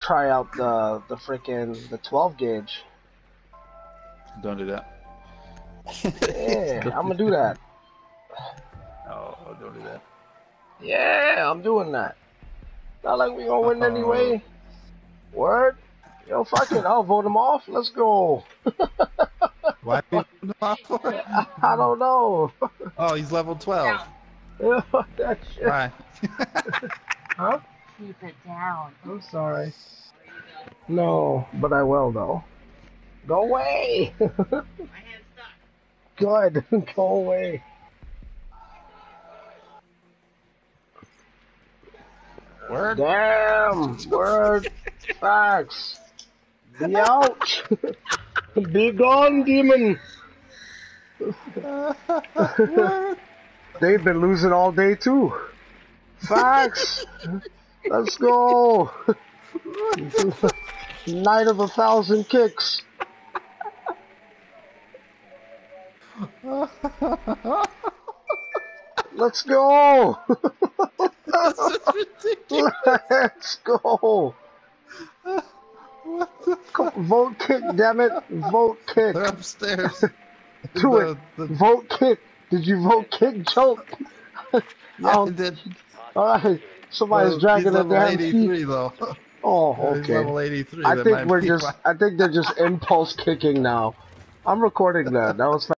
try out the freaking the 12 gauge. Don't do that. Yeah, I'm gonna do that. No, don't do that. Yeah, I'm doing that. Not like we gonna win anyway. Word? Yo, fuck it. I'll vote him off. Let's go. Why did you off for? I don't know. Oh, he's level 12. Yeah, fuck that shit. Bye. Huh? Keep it down. I'm sorry. No, but I will though. Go away. My hand's stuck. Good. Go away. Word? Damn. Word. Facts. Be out. Be gone, demon. They've been losing all day too. Facts. Let's go. Night of 1,000 kicks. Let's go. Let's go. Vote kick, damn it. Vote kick. They're upstairs. Do it. Vote kick. Did you vote kick, joke? Yeah, I did. Alright. Somebody's dragging he's a damn 83 feet. though. Oh, Yeah, he's okay. level 83. I That think might we're be just why. I think they're just impulse kicking now. I'm recording that. That was